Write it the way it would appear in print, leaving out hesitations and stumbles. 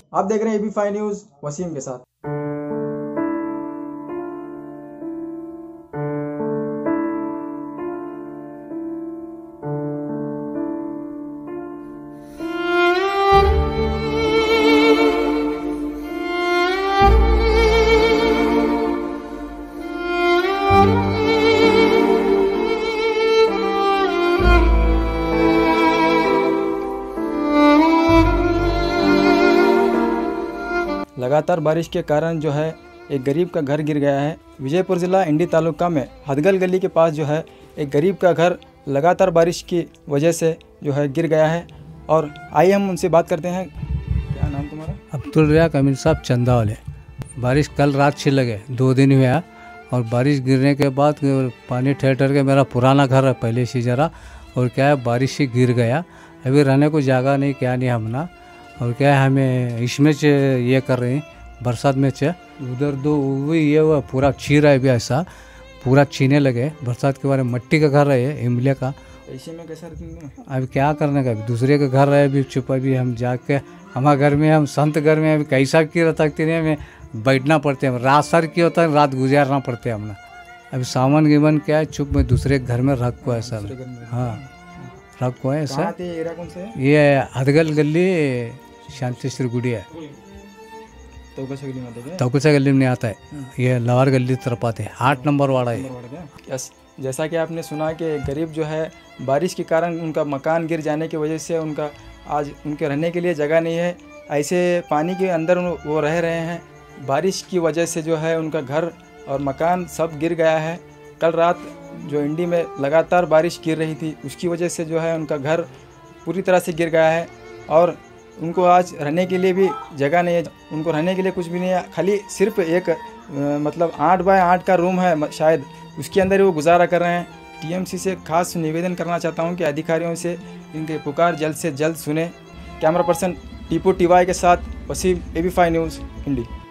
आप देख रहे हैं AB5 न्यूज़, वसीम के साथ। लगातार बारिश के कारण जो है एक गरीब का घर गिर गया है। विजयपुर ज़िला इंडी तालुका में हदगल गली के पास जो है एक गरीब का घर लगातार बारिश की वजह से जो है गिर गया है। और आइए हम उनसे बात करते हैं। क्या नाम तुम्हारा? अब्दुल रज़ाक अमीर साहब चंदा वाले। बारिश कल रात से लगे 2 दिन हुआ और बारिश गिरने के बाद पानी ठहर के मेरा पुराना घर है पहले से ज़रा, और क्या है बारिश से गिर गया। अभी रहने को जगह नहीं, क्या नहीं हमना, और क्या है हमें इसमें ये कर रहे हैं बरसात में उधर दो वही ये हुआ पूरा छी रहा है भी, ऐसा पूरा छीने लगे बरसात के बारे में। मट्टी का घर है इमले का, ऐसे में कैसा अभी क्या करने का, दूसरे का घर रहे अभी चुप। अभी हम जाके हमारे घर में, हम संत घर में अभी कैसा की रहता नहीं, हमें बैठना पड़ते हैं। रात सर की होता है, रात गुजारना पड़ते हैं हमने। अभी सामान गिमन क्या है चुप में दूसरे घर में रख को है सर। हाँ रख को है सर। ये हदगल गली शांति श्री गुड़ी है, तोकुसा गली में नहीं आता है, ये लवार गली तरफ आते हैं। 8 नंबर वाड़ा है। यस, जैसा कि आपने सुना कि गरीब जो है बारिश के कारण उनका मकान गिर जाने की वजह से उनका आज उनके रहने के लिए जगह नहीं है। ऐसे पानी के अंदर वो रह रहे हैं। बारिश की वजह से जो है उनका घर और मकान सब गिर गया है। कल रात जो इंडी में लगातार बारिश गिर रही थी उसकी वजह से जो है उनका घर पूरी तरह से गिर गया है और उनको आज रहने के लिए भी जगह नहीं है। उनको रहने के लिए कुछ भी नहीं है, खाली सिर्फ एक मतलब 8 बाय 8 का रूम है शायद, उसके अंदर वो गुजारा कर रहे हैं। TMC से खास निवेदन करना चाहता हूं कि अधिकारियों से इनके पुकार जल्द से जल्द सुने। कैमरा पर्सन टीपू TY के साथ वसीम, AB5 न्यूज़, इंडी।